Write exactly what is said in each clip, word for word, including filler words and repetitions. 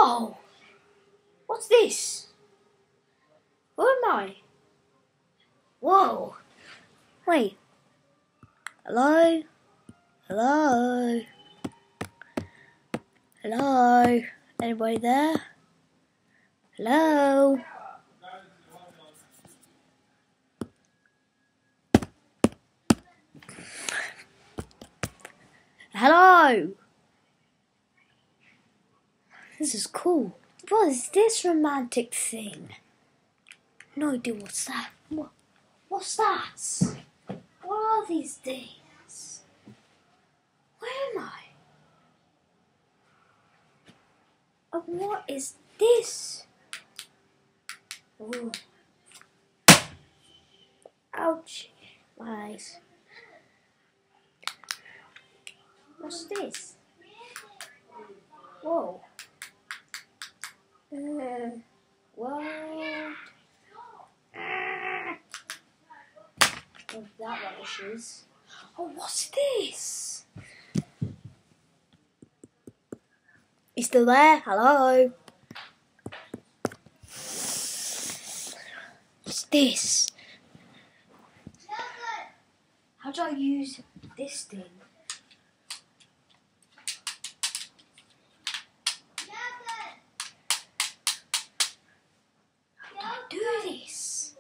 Whoa! What's this? Where am I? Whoa! Wait. Hello? Hello? Hello? Anybody there? Hello? Hello? This is cool. What is this romantic thing? No idea what's that. What, what's that? What are these things? Where am I? Oh, what is this? Ooh. Ouch. My eyes. What's this? Whoa. Uh, what? Ah. Oh, that rubbish is. Oh, what's this? You still there? Hello? What's this? How do I use this thing? How do I do this?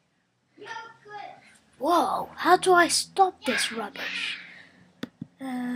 Whoa, how do I stop this rubbish? Uh,